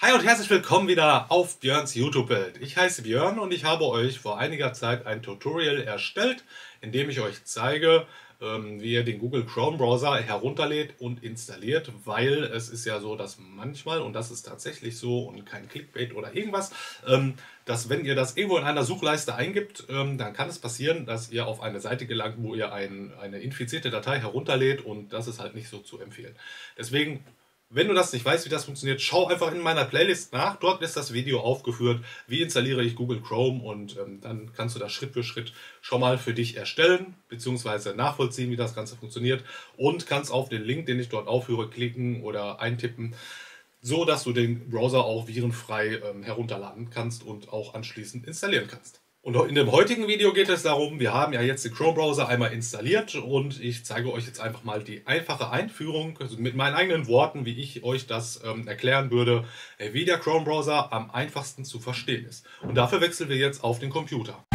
Hi und herzlich willkommen wieder auf Björns YouTube-Welt. Ich heiße Björn und ich habe euch vor einiger Zeit ein Tutorial erstellt, in dem ich euch zeige, wie ihr den Google Chrome Browser herunterlädt und installiert, weil es ist ja so, dass manchmal, und das ist tatsächlich so und kein Clickbait oder irgendwas, dass wenn ihr das irgendwo in einer Suchleiste eingibt, dann kann es passieren, dass ihr auf eine Seite gelangt, wo ihr eine infizierte Datei herunterlädt, und das ist halt nicht so zu empfehlen. Deswegen, wenn du das nicht weißt, wie das funktioniert, schau einfach in meiner Playlist nach. Dort ist das Video aufgeführt, wie installiere ich Google Chrome, und dann kannst du das Schritt für Schritt schon mal für dich erstellen bzw. nachvollziehen, wie das Ganze funktioniert, und kannst auf den Link, den ich dort aufführe, klicken oder eintippen, so dass du den Browser auch virenfrei herunterladen kannst und auch anschließend installieren kannst. Und in dem heutigen Video geht es darum, wir haben ja jetzt den Chrome-Browser einmal installiert und ich zeige euch jetzt einfach mal die einfache Einführung, also mit meinen eigenen Worten, wie ich euch das erklären würde, wie der Chrome-Browser am einfachsten zu verstehen ist. Und dafür wechseln wir jetzt auf den Computer.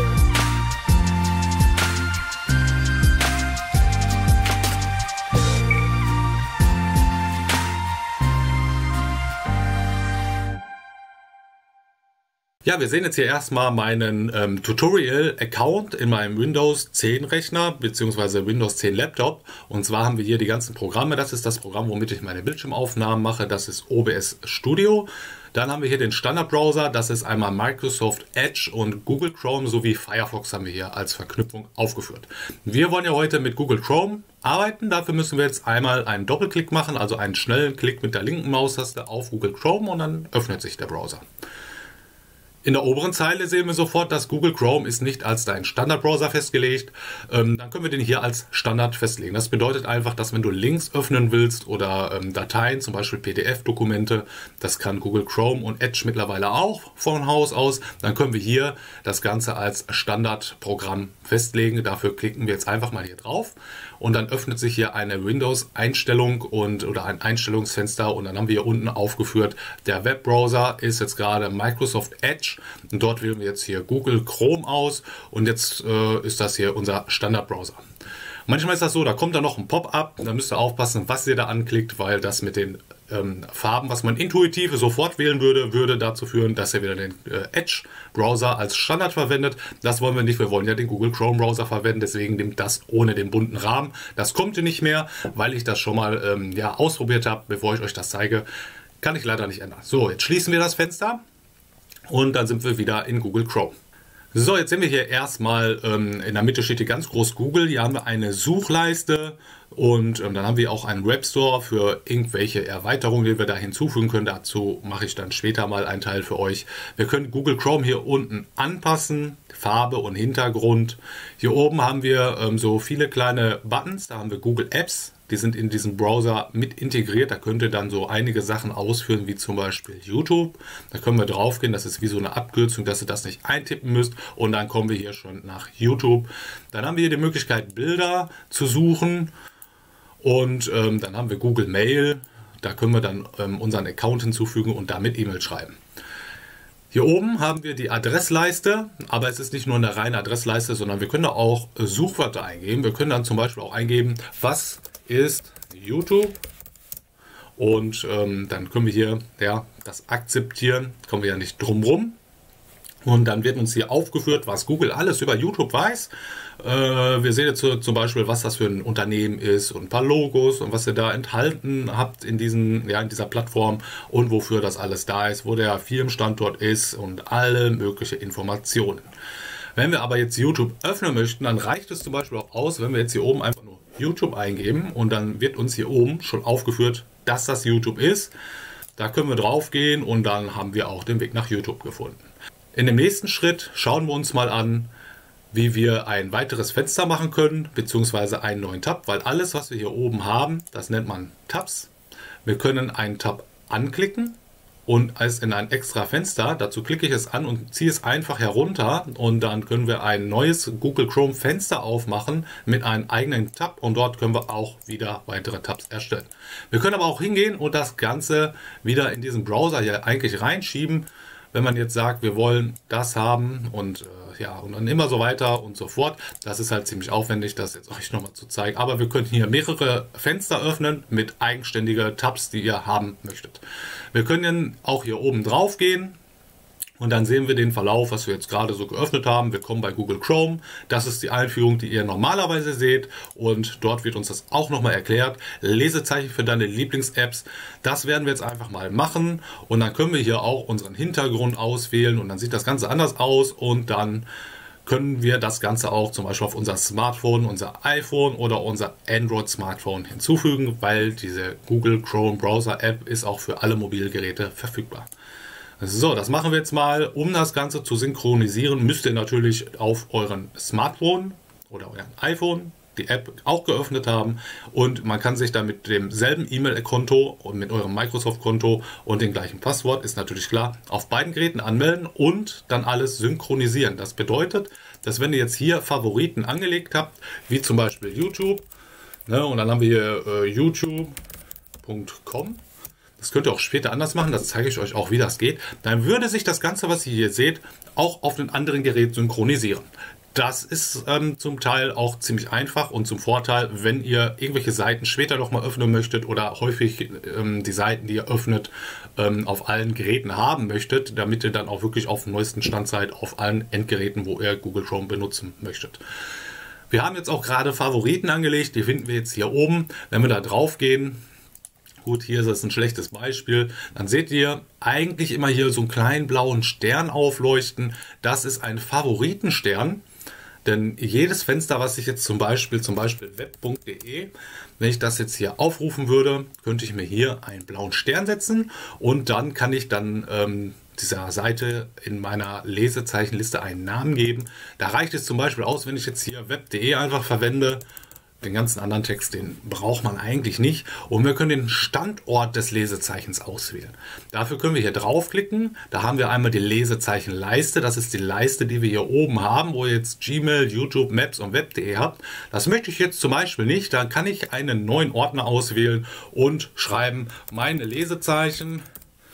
Ja, wir sehen jetzt hier erstmal meinen Tutorial-Account in meinem Windows 10 Rechner bzw. Windows 10 Laptop. Und zwar haben wir hier die ganzen Programme. Das ist das Programm, womit ich meine Bildschirmaufnahmen mache. Das ist OBS Studio. Dann haben wir hier den Standardbrowser. Das ist einmal Microsoft Edge, und Google Chrome sowie Firefox haben wir hier als Verknüpfung aufgeführt. Wir wollen ja heute mit Google Chrome arbeiten. Dafür müssen wir jetzt einmal einen Doppelklick machen, also einen schnellen Klick mit der linken Maustaste auf Google Chrome, und dann öffnet sich der Browser. In der oberen Zeile sehen wir sofort, dass Google Chrome ist nicht als dein Standardbrowser festgelegt. Dann können wir den hier als Standard festlegen. Das bedeutet einfach, dass wenn du Links öffnen willst oder Dateien, zum Beispiel PDF-Dokumente, das kann Google Chrome und Edge mittlerweile auch von Haus aus, dann können wir hier das Ganze als Standardprogramm festlegen. Dafür klicken wir jetzt einfach mal hier drauf, und dann öffnet sich hier eine Windows-Einstellung oder ein Einstellungsfenster, und dann haben wir hier unten aufgeführt, der Webbrowser ist jetzt gerade Microsoft Edge, und dort wählen wir jetzt hier Google Chrome aus, und jetzt ist das hier unser Standardbrowser. Manchmal ist das so, da kommt dann noch ein Pop-up, da müsst ihr aufpassen, was ihr da anklickt, weil das mit den Farben, was man intuitiv sofort wählen würde dazu führen, dass ihr wieder den Edge-Browser als Standard verwendet. Das wollen wir nicht, wir wollen ja den Google Chrome-Browser verwenden, deswegen nimmt das ohne den bunten Rahmen. Das kommt hier nicht mehr, weil ich das schon mal ausprobiert habe. Bevor ich euch das zeige, kann ich leider nicht ändern. So, jetzt schließen wir das Fenster, und dann sind wir wieder in Google Chrome. So, jetzt sind wir hier erstmal, in der Mitte steht hier ganz groß Google, hier haben wir eine Suchleiste, und dann haben wir auch einen Webstore für irgendwelche Erweiterungen, die wir da hinzufügen können. Dazu mache ich dann später mal einen Teil für euch. Wir können Google Chrome hier unten anpassen, Farbe und Hintergrund. Hier oben haben wir so viele kleine Buttons, da haben wir Google Apps. Die sind in diesem Browser mit integriert. Da könnt ihr dann so einige Sachen ausführen, wie zum Beispiel YouTube. Da können wir drauf gehen. Das ist wie so eine Abkürzung, dass ihr das nicht eintippen müsst. Und dann kommen wir hier schon nach YouTube. Dann haben wir hier die Möglichkeit, Bilder zu suchen. Und dann haben wir Google Mail. Da können wir dann unseren Account hinzufügen und damit E-Mail schreiben. Hier oben haben wir die Adressleiste, aber es ist nicht nur eine reine Adressleiste, sondern wir können da auch Suchwörter eingeben. Wir können dann zum Beispiel auch eingeben, was ist YouTube, und dann können wir hier das akzeptieren, kommen wir ja nicht drum rum, und dann wird uns hier aufgeführt, was Google alles über YouTube weiß. Wir sehen jetzt zum Beispiel, was das für ein Unternehmen ist, und ein paar Logos und was ihr da enthalten habt in dieser Plattform und wofür das alles da ist, wo der Firmenstandort ist und alle möglichen Informationen. Wenn wir aber jetzt YouTube öffnen möchten, dann reicht es zum Beispiel auch aus, wenn wir jetzt hier oben einfach nur YouTube eingeben, und dann wird uns hier oben schon aufgeführt, dass das YouTube ist. Da können wir drauf gehen, und dann haben wir auch den Weg nach YouTube gefunden. In dem nächsten Schritt schauen wir uns mal an, wie wir ein weiteres Fenster machen können, beziehungsweise einen neuen Tab, weil alles, was wir hier oben haben, das nennt man Tabs. Wir können einen Tab anklicken und es in ein extra Fenster, dazu klicke ich es an und ziehe es einfach herunter, und dann können wir ein neues Google Chrome Fenster aufmachen mit einem eigenen Tab, und dort können wir auch wieder weitere Tabs erstellen. Wir können aber auch hingehen und das Ganze wieder in diesen Browser hier eigentlich reinschieben. Wenn man jetzt sagt, wir wollen das haben und ja, und dann immer so weiter und so fort. Das ist halt ziemlich aufwendig, das jetzt euch nochmal zu zeigen. Aber wir können hier mehrere Fenster öffnen mit eigenständigen Tabs, die ihr haben möchtet. Wir können auch hier oben drauf gehen. Und dann sehen wir den Verlauf, was wir jetzt gerade so geöffnet haben. Wir kommen bei Google Chrome. Das ist die Einführung, die ihr normalerweise seht. Und dort wird uns das auch nochmal erklärt. Lesezeichen für deine Lieblings-Apps. Das werden wir jetzt einfach mal machen. Und dann können wir hier auch unseren Hintergrund auswählen. Und dann sieht das Ganze anders aus. Und dann können wir das Ganze auch zum Beispiel auf unser Smartphone, unser iPhone oder unser Android-Smartphone hinzufügen, weil diese Google Chrome Browser-App ist auch für alle Mobilgeräte verfügbar. So, das machen wir jetzt mal. Um das Ganze zu synchronisieren, müsst ihr natürlich auf euren Smartphone oder euren iPhone die App auch geöffnet haben. Und man kann sich dann mit demselben E-Mail-Konto und mit eurem Microsoft-Konto und dem gleichen Passwort, ist natürlich klar, auf beiden Geräten anmelden und dann alles synchronisieren. Das bedeutet, dass wenn ihr jetzt hier Favoriten angelegt habt, wie zum Beispiel YouTube, ne, und dann haben wir hier youtube.com. Das könnt ihr auch später anders machen, das zeige ich euch auch, wie das geht. Dann würde sich das Ganze, was ihr hier seht, auch auf einem anderen Gerät synchronisieren. Das ist zum Teil auch ziemlich einfach und zum Vorteil, wenn ihr irgendwelche Seiten später nochmal öffnen möchtet oder häufig die Seiten, die ihr öffnet, auf allen Geräten haben möchtet, damit ihr dann auch wirklich auf dem neuesten Stand seid, auf allen Endgeräten, wo ihr Google Chrome benutzen möchtet. Wir haben jetzt auch gerade Favoriten angelegt, die finden wir jetzt hier oben. Wenn wir da drauf gehen, gut, hier ist das ein schlechtes Beispiel. Dann seht ihr eigentlich immer hier so einen kleinen blauen Stern aufleuchten. Das ist ein Favoritenstern. Denn jedes Fenster, was ich jetzt zum Beispiel web.de, wenn ich das jetzt hier aufrufen würde, könnte ich mir hier einen blauen Stern setzen. Und dann kann ich dann dieser Seite in meiner Lesezeichenliste einen Namen geben. Da reicht es zum Beispiel aus, wenn ich jetzt hier web.de einfach verwende. Den ganzen anderen Text, den braucht man eigentlich nicht. Und wir können den Standort des Lesezeichens auswählen. Dafür können wir hier draufklicken. Da haben wir einmal die Lesezeichenleiste. Das ist die Leiste, die wir hier oben haben, wo ihr jetzt Gmail, YouTube, Maps und Web.de habt. Das möchte ich jetzt zum Beispiel nicht. Dann kann ich einen neuen Ordner auswählen und schreiben meine Lesezeichen.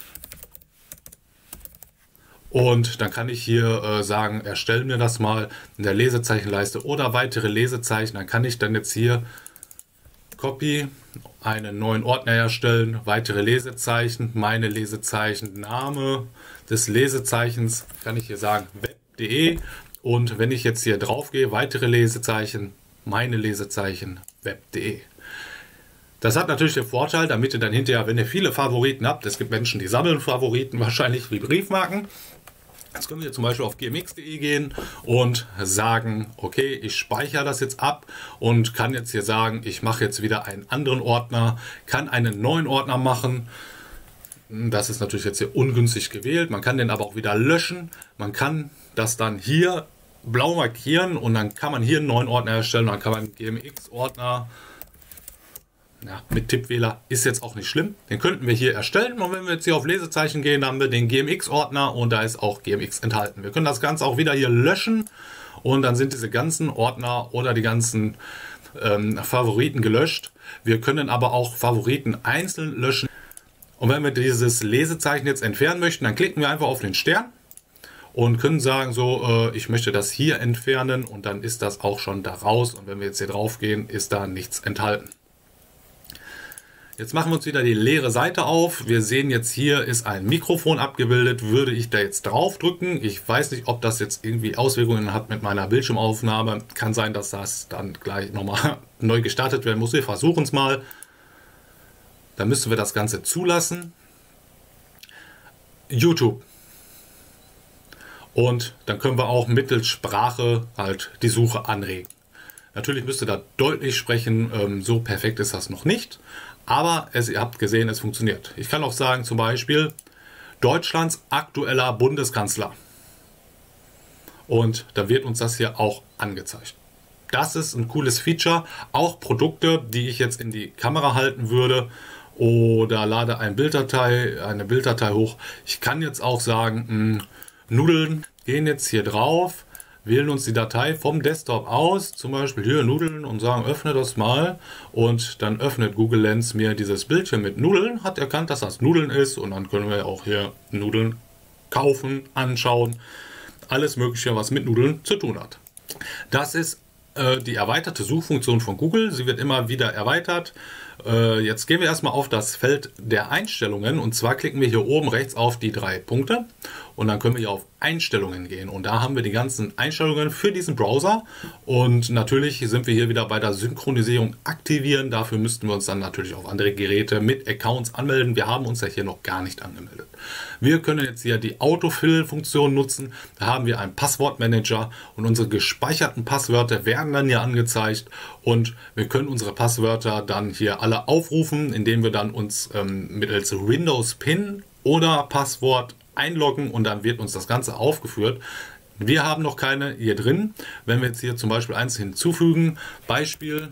Und dann kann ich hier sagen, erstellen mir das mal in der Lesezeichenleiste oder weitere Lesezeichen. Dann kann ich dann jetzt hier Copy, einen neuen Ordner erstellen, weitere Lesezeichen, meine Lesezeichen, Name des Lesezeichens, kann ich hier sagen web.de. Und wenn ich jetzt hier drauf gehe, weitere Lesezeichen, meine Lesezeichen, web.de. Das hat natürlich den Vorteil, damit ihr dann hinterher, wenn ihr viele Favoriten habt, es gibt Menschen, die sammeln Favoriten wahrscheinlich wie Briefmarken. Jetzt können wir zum Beispiel auf gmx.de gehen und sagen, okay, ich speichere das jetzt ab und kann jetzt hier sagen, ich mache jetzt wieder einen anderen Ordner, kann einen neuen Ordner machen. Das ist natürlich jetzt hier ungünstig gewählt. Man kann den aber auch wieder löschen. Man kann das dann hier blau markieren und dann kann man hier einen neuen Ordner erstellen. Dann kann man gmx-Ordner, ja, mit Tippfehler ist jetzt auch nicht schlimm. Den könnten wir hier erstellen. Und wenn wir jetzt hier auf Lesezeichen gehen, dann haben wir den GMX-Ordner und da ist auch GMX enthalten. Wir können das Ganze auch wieder hier löschen und dann sind diese ganzen Ordner oder die ganzen Favoriten gelöscht. Wir können aber auch Favoriten einzeln löschen. Und wenn wir dieses Lesezeichen jetzt entfernen möchten, dann klicken wir einfach auf den Stern und können sagen, so, ich möchte das hier entfernen und dann ist das auch schon da raus. Und wenn wir jetzt hier drauf gehen, ist da nichts enthalten. Jetzt machen wir uns wieder die leere Seite auf. Wir sehen jetzt, hier ist ein Mikrofon abgebildet. Würde ich da jetzt drauf drücken, ich weiß nicht, ob das jetzt irgendwie Auswirkungen hat mit meiner Bildschirmaufnahme. Kann sein, dass das dann gleich nochmal neu gestartet werden muss. Wir versuchen es mal. Dann müssen wir das Ganze zulassen. YouTube. Und dann können wir auch mittels Sprache halt die Suche anregen. Natürlich müsst ihr da deutlich sprechen. So perfekt ist das noch nicht. Aber ihr habt gesehen, es funktioniert. Ich kann auch sagen, zum Beispiel Deutschlands aktueller Bundeskanzler. Und da wird uns das hier auch angezeigt. Das ist ein cooles Feature. Auch Produkte, die ich jetzt in die Kamera halten würde oder lade eine Bilddatei hoch. Ich kann jetzt auch sagen, Nudeln, gehen jetzt hier drauf, wählen uns die Datei vom Desktop aus, zum Beispiel hier Nudeln und sagen, öffne das mal. Und dann öffnet Google Lens mir dieses Bildchen mit Nudeln, hat erkannt, dass das Nudeln ist. Und dann können wir auch hier Nudeln kaufen, anschauen. alles Mögliche, was mit Nudeln zu tun hat. Das ist die erweiterte Suchfunktion von Google. Sie wird immer wieder erweitert. Jetzt gehen wir erstmal auf das Feld der Einstellungen und zwar klicken wir hier oben rechts auf die 3 Punkte und dann können wir hier auf Einstellungen gehen und da haben wir die ganzen Einstellungen für diesen Browser und natürlich sind wir hier wieder bei der Synchronisierung aktivieren. Dafür müssten wir uns dann natürlich auf andere Geräte mit Accounts anmelden. Wir haben uns ja hier noch gar nicht angemeldet. Wir können jetzt hier die Autofill-Funktion nutzen. Da haben wir einen Passwortmanager und unsere gespeicherten Passwörter werden dann hier angezeigt und wir können unsere Passwörter dann hier alle aufrufen, indem wir dann uns mittels Windows PIN oder Passwort einloggen und dann wird uns das Ganze aufgeführt. Wir haben noch keine hier drin. Wenn wir jetzt hier zum Beispiel eins hinzufügen, Beispiel,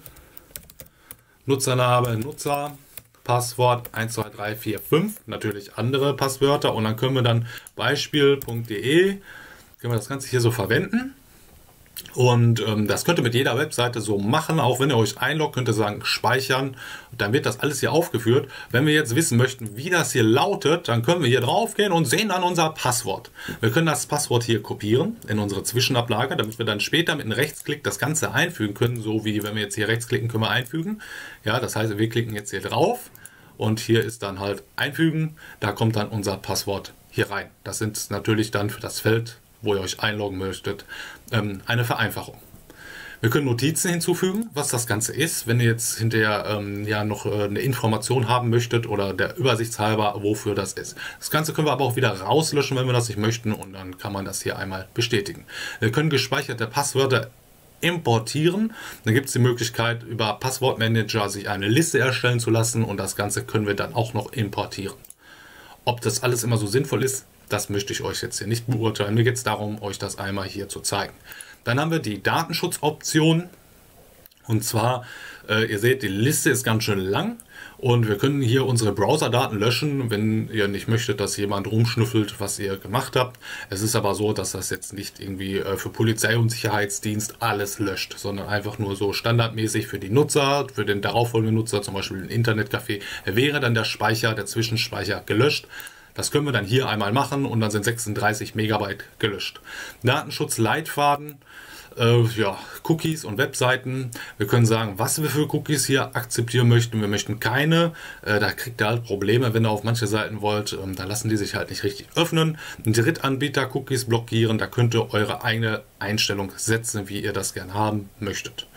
Nutzername, Nutzer, Passwort 12345, natürlich andere Passwörter und dann können wir dann beispiel.de, können wir das Ganze hier so verwenden. Und das könnt ihr mit jeder Webseite so machen, auch wenn ihr euch einloggt, könnt ihr sagen speichern und dann wird das alles hier aufgeführt. Wenn wir jetzt wissen möchten, wie das hier lautet, dann können wir hier drauf gehen und sehen dann unser Passwort. Wir können das Passwort hier kopieren in unsere Zwischenablage, damit wir dann später mit einem Rechtsklick das Ganze einfügen können, so wie wenn wir jetzt hier rechtsklicken, können wir einfügen. Ja, das heißt, wir klicken jetzt hier drauf und hier ist dann halt einfügen, da kommt dann unser Passwort hier rein. Das sind natürlich dann für das Feld, wo ihr euch einloggen möchtet, eine Vereinfachung. Wir können Notizen hinzufügen, was das Ganze ist, wenn ihr jetzt hinterher ja noch eine Information haben möchtet oder der Übersichtshalber, wofür das ist. Das Ganze können wir aber auch wieder rauslöschen, wenn wir das nicht möchten und dann kann man das hier einmal bestätigen. Wir können gespeicherte Passwörter importieren. Dann gibt es die Möglichkeit, über Passwortmanager sich eine Liste erstellen zu lassen und das Ganze können wir dann auch noch importieren. Ob das alles immer so sinnvoll ist, das möchte ich euch jetzt hier nicht beurteilen. Mir geht es darum, euch das einmal hier zu zeigen. Dann haben wir die Datenschutzoption. Und zwar, ihr seht, die Liste ist ganz schön lang. Und wir können hier unsere Browserdaten löschen, wenn ihr nicht möchtet, dass jemand rumschnüffelt, was ihr gemacht habt. Es ist aber so, dass das jetzt nicht irgendwie für Polizei und Sicherheitsdienst alles löscht, sondern einfach nur so standardmäßig für die Nutzer, für den darauffolgenden Nutzer, zum Beispiel ein Internetcafé, wäre dann der Speicher, der Zwischenspeicher gelöscht. Das können wir dann hier einmal machen und dann sind 36 Megabyte gelöscht. Datenschutzleitfaden, ja, Cookies und Webseiten. Wir können sagen, was wir für Cookies hier akzeptieren möchten. Wir möchten keine. Da kriegt ihr halt Probleme, wenn ihr auf manche Seiten wollt. Dann lassen die sich halt nicht richtig öffnen. Drittanbieter-Cookies blockieren. Da könnt ihr eure eigene Einstellung setzen, wie ihr das gerne haben möchtet.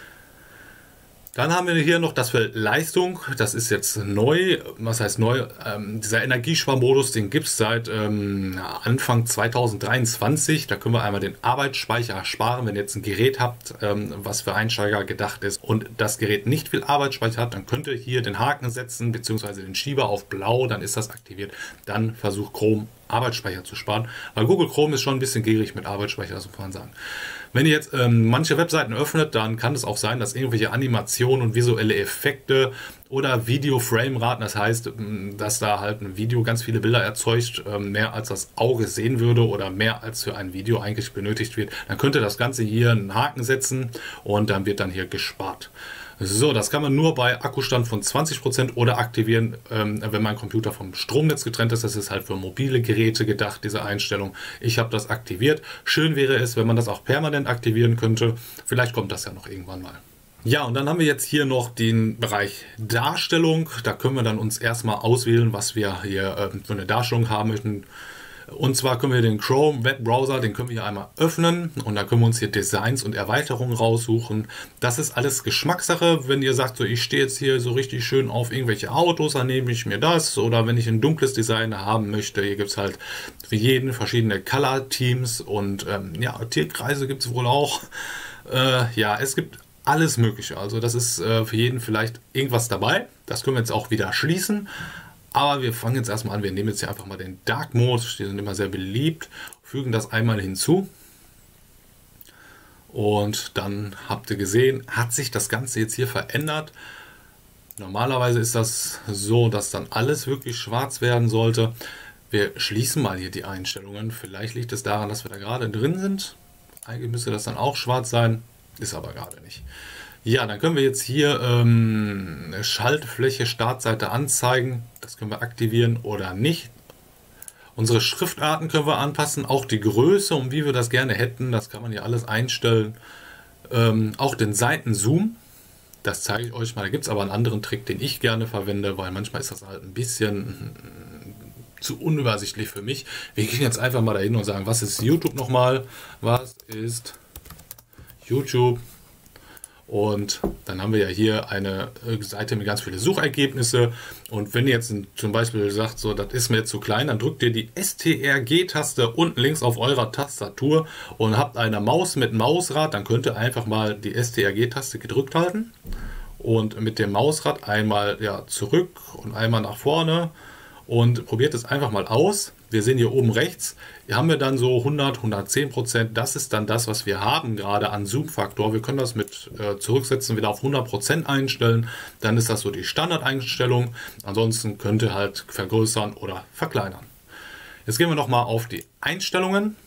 Dann haben wir hier noch das Feld Leistung. Das ist jetzt neu. Was heißt neu? Dieser Energiesparmodus, den gibt es seit Anfang 2023. Da können wir einmal den Arbeitsspeicher sparen. Wenn ihr jetzt ein Gerät habt, was für Einsteiger gedacht ist und das Gerät nicht viel Arbeitsspeicher hat, dann könnt ihr hier den Haken setzen bzw. den Schieber auf blau. Dann ist das aktiviert. Dann versucht Chrome Arbeitsspeicher zu sparen. Weil Google Chrome ist schon ein bisschen gierig mit Arbeitsspeicher, das muss man sagen. Wenn ihr jetzt manche Webseiten öffnet, dann kann es auch sein, dass irgendwelche Animationen und visuelle Effekte oder Video-Frame-Raten, das heißt, dass da halt ein Video ganz viele Bilder erzeugt, mehr als das Auge sehen würde oder mehr als für ein Video eigentlich benötigt wird, dann könnt ihr das Ganze hier einen Haken setzen und dann wird dann hier gespart. So, das kann man nur bei Akkustand von 20% oder aktivieren, wenn mein Computer vom Stromnetz getrennt ist. Das ist halt für mobile Geräte gedacht, diese Einstellung. Ich habe das aktiviert. Schön wäre es, wenn man das auch permanent aktivieren könnte. Vielleicht kommt das ja noch irgendwann mal. Ja, und dann haben wir jetzt hier noch den Bereich Darstellung. Da können wir dann uns erstmal auswählen, was wir hier für eine Darstellung haben möchten. Und zwar können wir den Chrome Webbrowser, den können wir hier einmal öffnen und da können wir uns hier Designs und Erweiterungen raussuchen. Das ist alles Geschmackssache. Wenn ihr sagt, so ich stehe jetzt hier so richtig schön auf irgendwelche Autos, dann nehme ich mir das. Oder wenn ich ein dunkles Design haben möchte, hier gibt es halt für jeden verschiedene Color-Teams und ja, Tierkreise gibt es wohl auch. Ja, es gibt alles Mögliche. Also das ist für jeden vielleicht irgendwas dabei. Das können wir jetzt auch wieder schließen. Aber wir fangen jetzt erstmal an, wir nehmen jetzt hier einfach mal den Dark Mode, die sind immer sehr beliebt, fügen das einmal hinzu. Und dann habt ihr gesehen, hat sich das Ganze jetzt hier verändert. Normalerweise ist das so, dass dann alles wirklich schwarz werden sollte. Wir schließen mal hier die Einstellungen. Vielleicht liegt es daran, dass wir da gerade drin sind. Eigentlich müsste das dann auch schwarz sein, ist aber gerade nicht. Ja, dann können wir jetzt hier Schaltfläche Startseite anzeigen. Das können wir aktivieren oder nicht. Unsere Schriftarten können wir anpassen, auch die Größe und wie wir das gerne hätten, das kann man hier alles einstellen. Auch den Seitenzoom, das zeige ich euch mal. Da gibt es aber einen anderen Trick, den ich gerne verwende, weil manchmal ist das halt ein bisschen zu unübersichtlich für mich. Wir gehen jetzt einfach mal dahin und sagen, was ist YouTube nochmal? Was ist YouTube? Und dann haben wir ja hier eine Seite mit ganz vielen Suchergebnisse. Und wenn ihr jetzt zum Beispiel sagt, so, das ist mir zu klein, dann drückt ihr die STRG-Taste unten links auf eurer Tastatur und habt eine Maus mit Mausrad, dann könnt ihr einfach mal die STRG-Taste gedrückt halten und mit dem Mausrad einmal zurück und einmal nach vorne und probiert es einfach mal aus. Wir sehen hier oben rechts, hier haben wir dann so 100, 110%. Das ist dann das, was wir haben gerade an Zoom-Faktor. Wir können das mit zurücksetzen, wieder auf 100% einstellen. Dann ist das so die Standardeinstellung. Ansonsten könnt ihr halt vergrößern oder verkleinern. Jetzt gehen wir nochmal auf die Einstellungen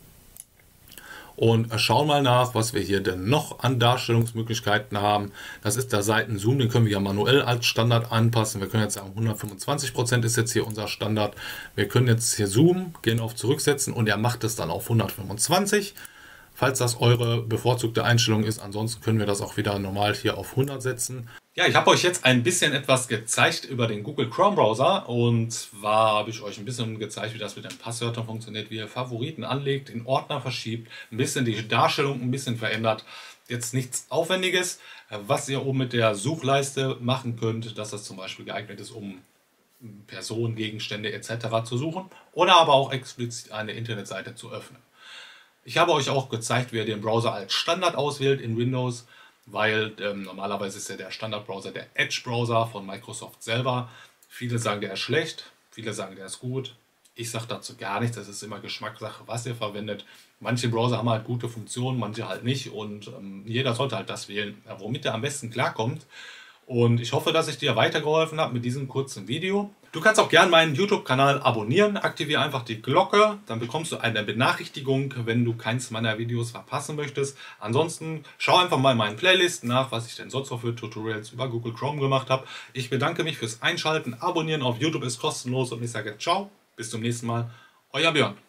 und schauen mal nach, was wir hier denn noch an Darstellungsmöglichkeiten haben. Das ist der Seitenzoom, den können wir ja manuell als Standard anpassen. Wir können jetzt sagen, 125% ist jetzt hier unser Standard. Wir können jetzt hier zoomen, gehen auf Zurücksetzen und er macht es dann auf 125. Falls das eure bevorzugte Einstellung ist, ansonsten können wir das auch wieder normal hier auf 100 setzen. Ja, ich habe euch jetzt ein bisschen etwas gezeigt über den Google Chrome Browser und zwar habe ich euch ein bisschen gezeigt, wie das mit den Passwörtern funktioniert, wie ihr Favoriten anlegt, in Ordner verschiebt, ein bisschen die Darstellung ein bisschen verändert. Jetzt nichts Aufwendiges, was ihr oben mit der Suchleiste machen könnt, dass das zum Beispiel geeignet ist, um Personen, Gegenstände etc. zu suchen oder aber auch explizit eine Internetseite zu öffnen. Ich habe euch auch gezeigt, wie ihr den Browser als Standard auswählt in Windows, weil normalerweise ist ja der Standardbrowser der Edge-Browser von Microsoft selber. Viele sagen, der ist schlecht, viele sagen, der ist gut. Ich sage dazu gar nichts, das ist immer Geschmackssache, was ihr verwendet. Manche Browser haben halt gute Funktionen, manche halt nicht und jeder sollte halt das wählen, womit er am besten klarkommt. Und ich hoffe, dass ich dir weitergeholfen habe mit diesem kurzen Video. Du kannst auch gerne meinen YouTube-Kanal abonnieren. Aktiviere einfach die Glocke, dann bekommst du eine Benachrichtigung, wenn du keins meiner Videos verpassen möchtest. Ansonsten schau einfach mal in meinen Playlisten nach, was ich denn sonst noch für Tutorials über Google Chrome gemacht habe. Ich bedanke mich fürs Einschalten. Abonnieren auf YouTube ist kostenlos und ich sage ciao, bis zum nächsten Mal. Euer Björn.